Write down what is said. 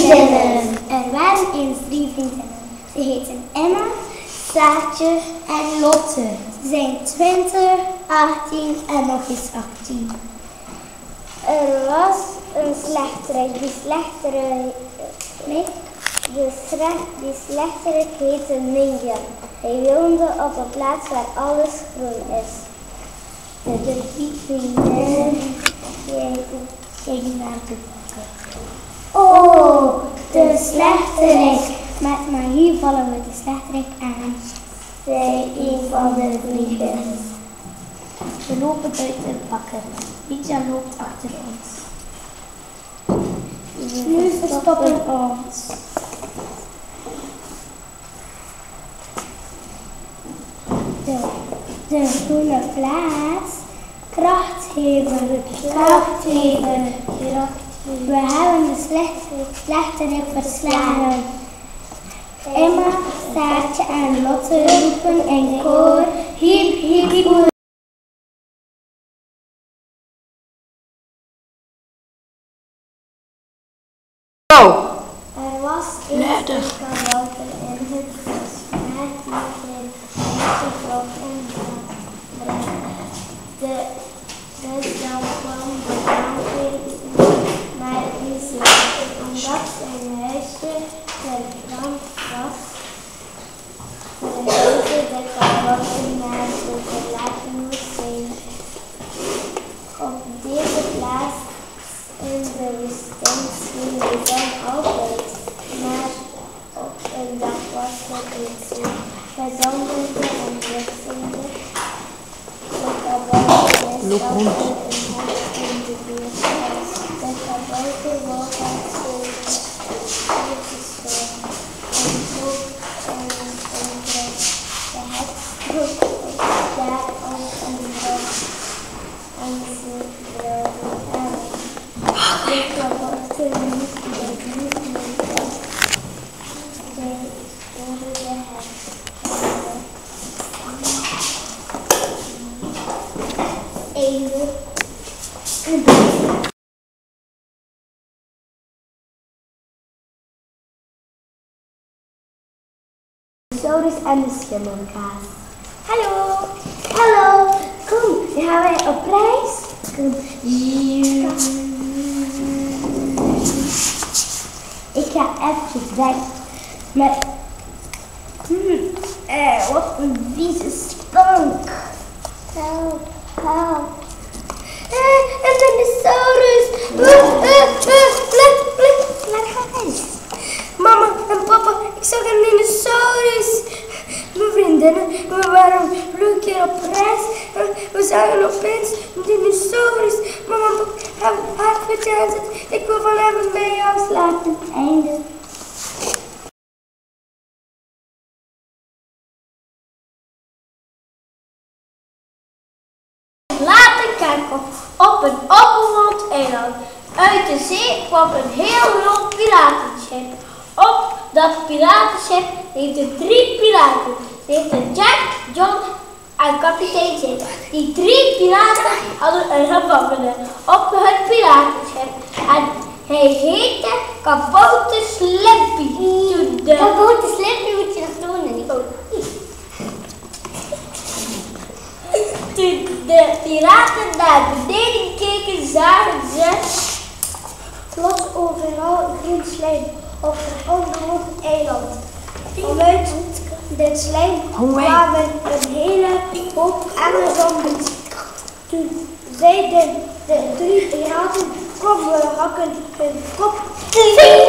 vriendinnen. Er waren eens 3 vriendinnen. Ze heten Emma, Saartje en Lotte. Ze zijn 20, 18 en nog eens 18. Er was een slechterik. Die slechterik heette Ninja. Hij woonde op een plaats waar alles groen is. De 3 vriendinnen gingen naar de bakker. Oh, de slechterik. Met magie vallen we de slechterik aan, zei een van de vrienden. We lopen buiten de bakker. Liedja loopt achter ons. Nu verstoppen ons. De groene plaats. Krachtgever. We hebben de slechterik verslagen. Emma, Saartje en Lotte roepen in koor. Hiep, hiep, hiep. Er was eens een kabouter in het bos, maar die ging niet vlot en dus dan kwam de brandweer naar die zee, omdat zijn huisje verbrand was. Verhuisde de kabouter naar de verlaten woestijn. Op deze plaats in de woestijn scheen de zon altijd, maar op een dag was het niet zo. Het zonnige en bliksemde. De kabouter wist altijd een hond in de buurt was. De kabouter wou gaan stoten, en zoek en trek. De heks vroeg daar om een rug en ze wilden hebben. De kabouter moest het niet meer doen. Zij hoorde de heks. Einde. Saurus en de schimmelkaas. Hallo. Hallo. Kom, dan gaan wij op reis. Kom. Ik ga even weg. Maar wat een vieze stank. Help, help. Een dinosaurus. Laat gaan eens. Mama en papa, ik zag een dinosaurus. Mijn vriendinnen, we waren een leuk keer op reis. We zagen opeens een dinosaurus. Mama en papa hebben hard met je aanzet. Ik wil van hem bij jou slapen. Einde. Later kerkel op een onbewoond eiland. Uit de zee kwam een heel groot piratenschip. Op dat piratenschip leefden 3 piraten. Ze heetten Jack, John en kapitein Jim. Die 3 piraten hadden een gevangene op het piratenschip. En hij heette Kabouter Slimpy. Kabouter Slimpy moet je nog doen, Nico. Toen de piraten naar beneden keken, zagen ze plots overal groen slijm op een onbewoond eiland. Vanuit dit slijm kwamen een hele hoop Amazonen. Toen zeiden de 3 piraten, kom we hakken hun kop.